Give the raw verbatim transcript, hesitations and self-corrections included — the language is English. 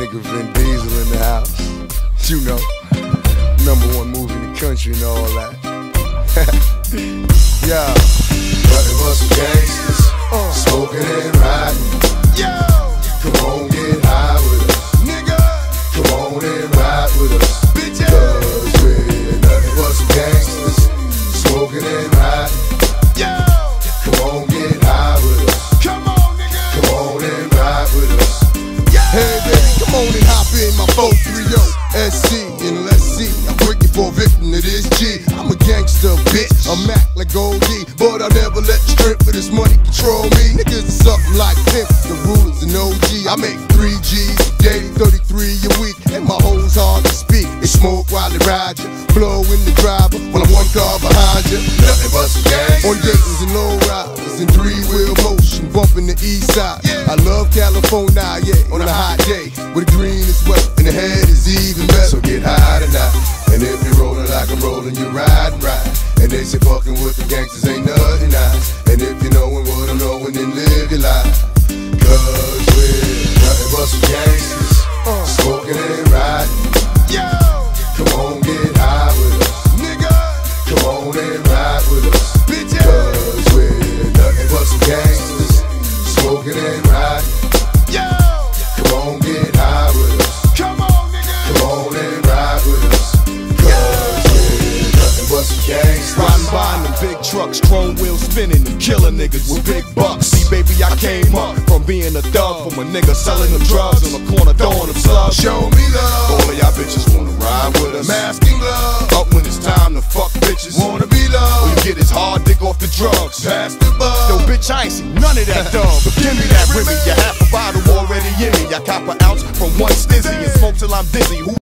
nigga Vin Diesel in the house. You know, number one movie in the country and all that. Yeah. Nothing but some gangsters, uh, smoking and riding. Yo! Come on, get high with us. Nigga! Come on and ride with us. Bitches! Cause we're nothing but some gangsters, smoking and riding. Yo! Come on, get high with us. Come on, nigga! Come on and ride with us. Yeah! Hey baby, come on and hop in my four three oh S C and let's see. I'm working for a victim to this G. I'm a gangster, bitch. I'm act like Goldie, but I'll never let the strength of this money control me. Niggas is something like pimp, the rulers and O G. I make three G's a day, thirty-three a week, and my hoes hard to speak. They smoke while they ride you, blow in the driver while I'm one car behind you. Nothing but some gangsters, On Dayton's and low riders in three-wheel motion, bumping the east side. Yeah. I love California, yeah, on a hot day, where the green is wet and the head is even better. so get high tonight. And if you're rolling like I'm rolling, you ride and ride. And they say fucking with the gangsters ain't nothing nice. And if you knowin' what I'm knowin', then live your life. Cause we're nothing but some gangsters, Uh. smoking and riding. Yo! Come on, get high with us. Nigga! Come on and ride with us. Bitches! Cause we're nothing but some gangsters, smoking and riding. Yo! Come on, get high with us. Come on, nigga! Come on and ride with us. Cause we're nothing but some gangsters. Riding by in them big trucks, chrome wheels spinning and killing niggas with big bucks. See, baby, I came up from being a thug, from a nigga selling them drugs on the corner, throwing them slugs. Show me love! All of y'all bitches wanna ride with us. Masking love! Up when it's time to fuck bitches. Wanna be All loved! you get is hard dick off the drugs. Pass the bug! Yo, bitch, I ain't seen none of that dog. But give me that Remy, you half a bottle already in me. I cop an ounce from one stizzy and smoke till I'm dizzy. Who